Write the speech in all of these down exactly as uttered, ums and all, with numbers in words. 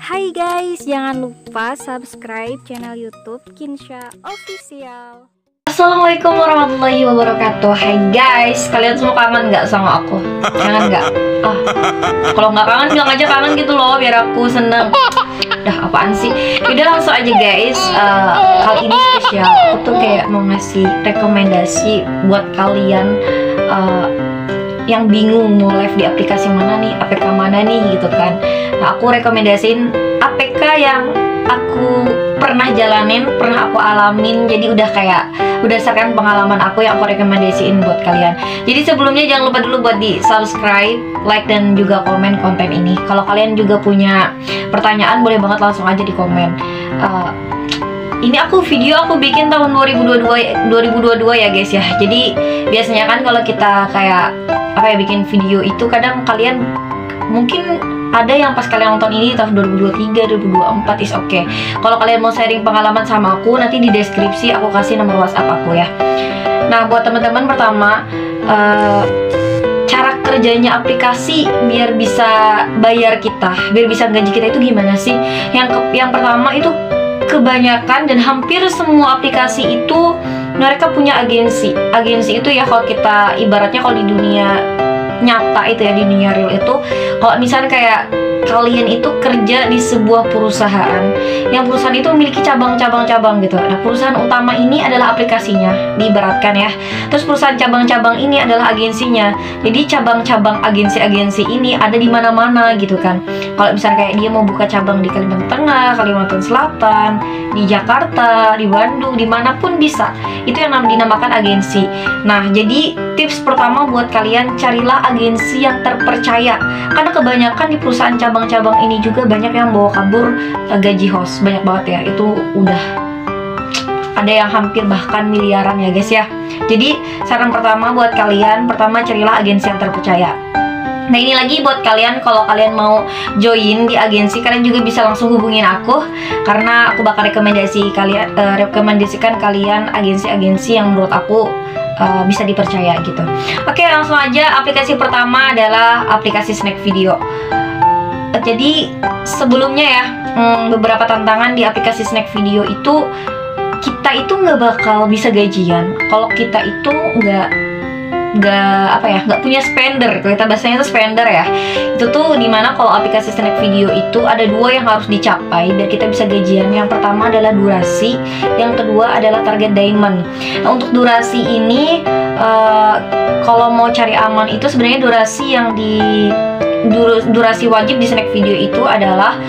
Hai guys, jangan lupa subscribe channel YouTube Kinsha Official. Assalamualaikum warahmatullahi wabarakatuh. Hai guys, kalian semua kangen nggak sama aku? Kangen nggak? Ah, kalau nggak kangen bilang aja kangen gitu loh, biar aku seneng. Dah apaan sih? Udah langsung aja guys. Uh, kali ini spesial. Aku tuh kayak mau ngasih rekomendasi buat kalian uh, yang bingung mau live di aplikasi mana nih, A P K mana nih gitu kan. Nah, aku rekomendasiin A P K yang aku pernah jalanin, pernah aku alamin. Jadi udah kayak berdasarkan pengalaman aku yang aku rekomendasiin buat kalian. Jadi sebelumnya jangan lupa dulu buat di subscribe, like, dan juga komen konten ini. Kalau kalian juga punya pertanyaan boleh banget langsung aja di komen. uh, Ini aku video aku bikin tahun dua ribu dua puluh dua ya guys ya. Jadi biasanya kan kalau kita kayak apa ya bikin video itu kadang kalian mungkin ada yang pas kalian nonton ini tahun dua ribu dua puluh tiga, dua ribu dua puluh empat is oke. Okay. Kalau kalian mau sharing pengalaman sama aku, nanti di deskripsi aku kasih nomor WhatsApp aku ya. Nah, buat teman-teman pertama, uh, cara kerjanya aplikasi biar bisa bayar kita, biar bisa gaji kita itu gimana sih? Yang ke, yang pertama itu kebanyakan dan hampir semua aplikasi itu mereka punya agensi. Agensi itu ya kalau kita ibaratnya kalau di dunia nyata itu ya, di dunia real itu, kalau misalnya kayak kalian itu kerja di sebuah perusahaan yang perusahaan itu memiliki cabang-cabang-cabang gitu. Nah, perusahaan utama ini adalah aplikasinya, diibaratkan ya. Terus perusahaan cabang-cabang ini adalah agensinya. Jadi cabang-cabang agensi-agensi ini ada di mana-mana gitu kan. Kalau misalnya kayak dia mau buka cabang di Kalimantan Tengah, Kalimantan Selatan, di Jakarta, di Bandung, dimanapun bisa. Itu yang dinamakan agensi. Nah, jadi tips pertama buat kalian, carilah agensi yang terpercaya. Karena kebanyakan di perusahaan cabang-cabang ini juga banyak yang bawa kabur uh, gaji host. Banyak banget ya, itu udah ada yang hampir bahkan miliaran ya guys ya. Jadi saran pertama buat kalian, pertama carilah agensi yang terpercaya. Nah, ini lagi buat kalian, kalau kalian mau join di agensi, kalian juga bisa langsung hubungin aku, karena aku bakal rekomendasi kalian, uh, rekomendasikan kalian agensi-agensi yang menurut aku uh, bisa dipercaya gitu. Oke, langsung aja. Aplikasi pertama adalah aplikasi Snack Video. Uh, jadi sebelumnya ya, um, beberapa tantangan di aplikasi Snack Video itu, kita itu nggak bakal bisa gajian kalau kita itu nggak nggak apa ya nggak punya spender. Kalau kita bahasanya itu spender ya, itu tuh dimana kalau aplikasi Snack Video itu ada dua yang harus dicapai biar kita bisa gajian. Yang pertama adalah durasi, yang kedua adalah target diamond. Nah, untuk durasi ini uh, kalau mau cari aman itu sebenarnya durasi yang di dur, durasi wajib di Snack Video itu adalah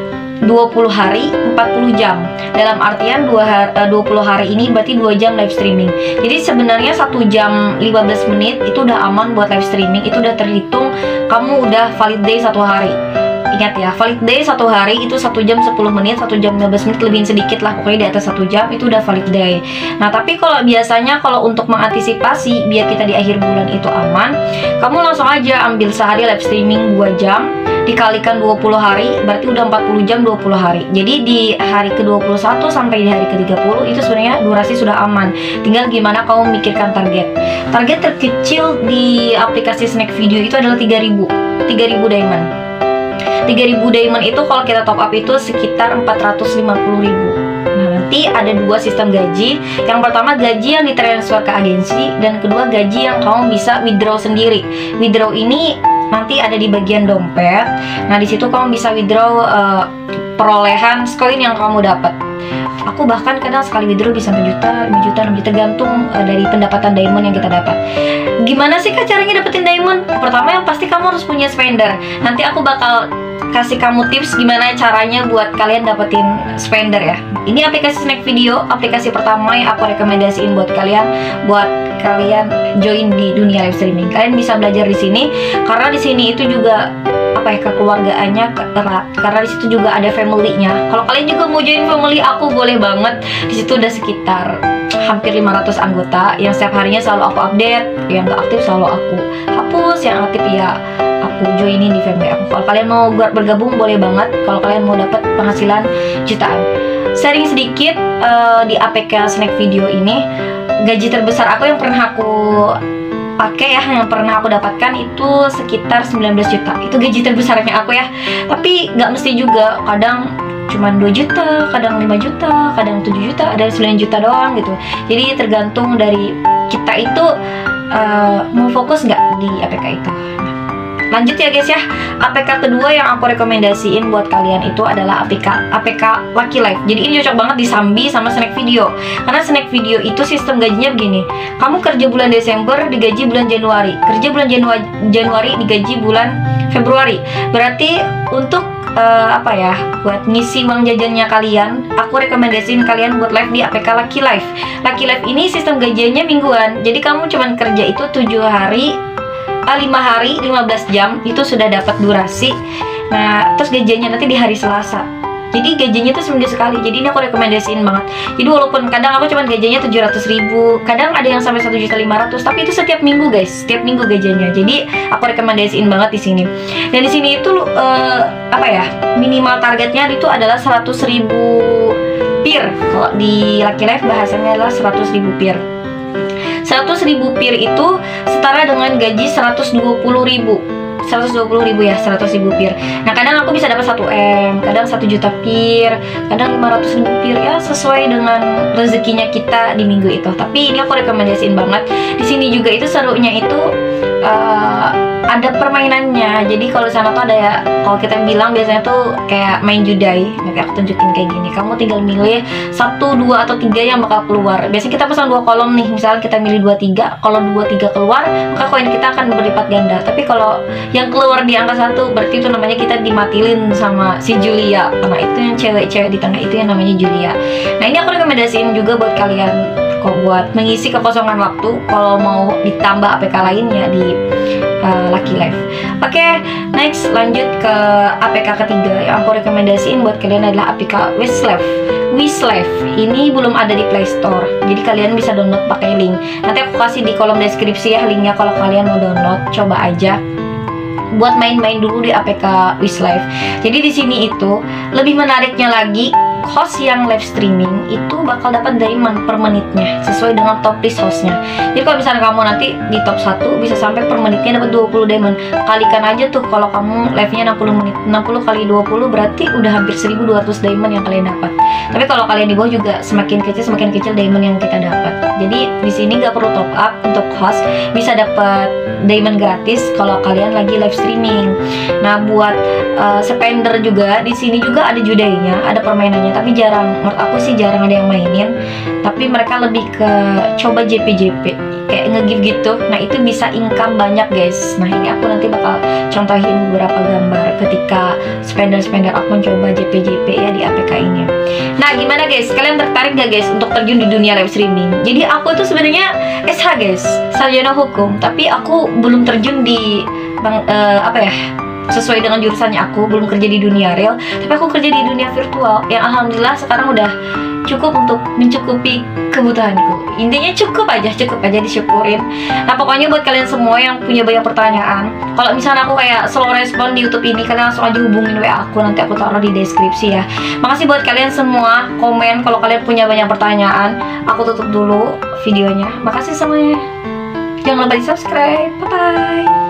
dua puluh hari, empat puluh jam. Dalam artian dua puluh hari ini berarti dua jam live streaming. Jadi sebenarnya satu jam lima belas menit itu udah aman buat live streaming. Itu udah terhitung kamu udah valid day satu hari. Ingat ya, valid day satu hari itu satu jam sepuluh menit, satu jam lima belas menit, lebihin sedikit lah, pokoknya di atas satu jam itu udah valid day. Nah, tapi kalau biasanya kalau untuk mengantisipasi biar kita di akhir bulan itu aman, kamu langsung aja ambil sehari live streaming dua jam dikalikan dua puluh hari, berarti udah empat puluh jam, dua puluh hari. Jadi di hari ke dua puluh satu sampai di hari ke tiga puluh itu sebenarnya durasi sudah aman. Tinggal gimana kamu mikirkan target. Target terkecil di aplikasi Snack Video itu adalah tiga ribu diamond. tiga ribu diamond itu kalau kita top up itu sekitar empat ratus lima puluh ribu. Nah, nanti ada dua sistem gaji. Yang pertama gaji yang ditransfer ke agensi, dan kedua gaji yang kamu bisa withdraw sendiri. Withdraw ini nanti ada di bagian dompet. Nah, di situ kamu bisa withdraw uh, perolehan koin yang kamu dapat. Aku bahkan kadang sekali withdraw bisa satu juta, lima juta, enam juta, tergantung uh, dari pendapatan diamond yang kita dapat. Gimana sih kak caranya dapetin diamond? Pertama yang pasti kamu harus punya spender. Nanti aku bakal kasih kamu tips gimana caranya buat kalian dapetin spender ya. Ini aplikasi Snack Video, aplikasi pertama yang aku rekomendasiin buat kalian, buat kalian join di dunia live streaming. Kalian bisa belajar di sini karena di sini itu juga apa ya, kekeluargaannya erat, karena di situ juga ada family-nya. Kalau kalian juga mau join family aku boleh banget. Di situ udah sekitar hampir lima ratus anggota yang setiap harinya selalu aku update. Yang nggak aktif selalu aku hapus, yang aktif ya aku joinin di family aku. Kalau kalian mau bergabung boleh banget. Kalau kalian mau dapat penghasilan jutaan. Sharing sedikit uh, di A P K Snack Video ini, gaji terbesar aku yang pernah aku pakai ya, yang pernah aku dapatkan itu sekitar sembilan belas juta. Itu gaji terbesarnya aku ya. Tapi nggak mesti juga, kadang cuman dua juta, kadang lima juta, kadang tujuh juta, ada sembilan juta doang gitu. Jadi tergantung dari kita itu uh, mau fokus nggak di A P K itu. Lanjut ya guys ya, A P K kedua yang aku rekomendasiin buat kalian itu adalah A P K A P K Lucky Life. Jadi ini cocok banget di Sambi sama Snack Video. Karena Snack Video itu sistem gajinya begini. Kamu kerja bulan Desember digaji bulan Januari, kerja bulan Januari, Januari digaji bulan Februari. Berarti untuk uh, apa ya, buat ngisi uang jajannya kalian, aku rekomendasiin kalian buat live di A P K Lucky Life. Lucky Life ini sistem gajiannya mingguan. Jadi kamu cuman kerja itu tujuh hari, lima hari, lima belas jam, itu sudah dapat durasi. Nah, terus gajinya nanti di hari Selasa. Jadi gajinya tuh seminggu sekali. Jadi ini aku rekomendasiin banget. Jadi walaupun kadang aku cuma gajinya tujuh ratus ribu, kadang ada yang sampai satu juta lima ratus, tapi itu setiap minggu guys, setiap minggu gajinya. Jadi aku rekomendasiin banget di sini. Dan di sini itu uh, apa ya, minimal targetnya itu adalah seratus ribu peer. Kalau di Lucky Life bahasanya adalah seratus ribu peer. seratus ribu peer itu setara dengan gaji seratus dua puluh ribu. seratus dua puluh ribu ya, seratus ribu peer. Nah, kadang aku bisa dapat satu M, kadang satu juta peer, kadang lima ratus ribu peer, ya sesuai dengan rezekinya kita di minggu itu. Tapi ini aku rekomendasiin banget. Di sini juga itu serunya itu uh, ada permainannya. Jadi kalau sana tuh ada ya, kalau kita bilang biasanya tuh kayak main judai. Nanti aku tunjukin kayak gini. Kamu tinggal milih satu, dua, atau tiga yang bakal keluar. Biasanya kita pesan dua kolom nih. Misalnya kita milih dua, tiga. Kalau dua, tiga keluar, maka koin kita akan berlipat ganda. Tapi kalau yang keluar di angka satu, berarti itu namanya kita dimatilin sama si Julia. Karena itu yang cewek-cewek di tengah itu yang namanya Julia. Nah, ini aku rekomendasiin juga buat kalian kok, buat mengisi kekosongan waktu kalau mau ditambah A P K lainnya di uh, Lucky Life. Oke, okay, next lanjut ke A P K ketiga yang aku rekomendasiin buat kalian adalah A P K Wishlife. Wishlife ini belum ada di Play Store, jadi kalian bisa download pakai link. Nanti aku kasih di kolom deskripsi ya linknya kalau kalian mau download. Coba aja buat main-main dulu di A P K Wishlife. Jadi di sini itu lebih menariknya lagi, host yang live streaming itu bakal dapat diamond per menitnya sesuai dengan top list hostnya. Jadi kalau misalnya kamu nanti di top satu bisa sampai per menitnya dapat dua puluh diamond. Kalikan aja tuh kalau kamu live-nya enam puluh menit, enam puluh kali dua puluh berarti udah hampir seribu dua ratus diamond yang kalian dapat. Tapi kalau kalian di bawah juga semakin kecil semakin kecil diamond yang kita dapat. Jadi di sini nggak perlu top up untuk host, bisa dapat diamond gratis kalau kalian lagi live streaming. Nah, buat uh, spender juga di sini juga ada judainya, ada permainannya, tapi jarang, menurut aku sih jarang ada yang mainin. Tapi mereka lebih ke coba J P J P kayak nge-give gitu. Nah, itu bisa income banyak guys. Nah, ini aku nanti bakal contohin beberapa gambar ketika spender-spender aku mencoba J P J P ya di A P K ini. Nah, gimana guys? Kalian tertarik gak guys untuk terjun di dunia live streaming? Jadi aku tuh sebenarnya S H guys, sarjana hukum, tapi aku belum terjun di bang, uh, apa ya? sesuai dengan jurusannya, aku belum kerja di dunia real, tapi aku kerja di dunia virtual yang alhamdulillah sekarang udah cukup untuk mencukupi kebutuhanku. Intinya cukup aja, cukup aja disyukurin. Nah, pokoknya buat kalian semua yang punya banyak pertanyaan, kalau misalnya aku kayak slow respon di YouTube ini, kalian langsung aja hubungin W A aku, nanti aku taruh di deskripsi ya. Makasih buat kalian semua, komen kalau kalian punya banyak pertanyaan. Aku tutup dulu videonya. Makasih semuanya. Jangan lupa di subscribe. Bye bye.